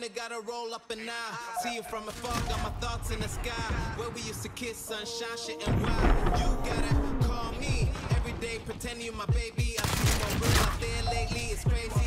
only gotta roll up and now. See you from afar, got my thoughts in the sky. Where we used to kiss, sunshine, shit and wild. You gotta call me every day, pretend you my baby. I see more real out there lately, it's crazy.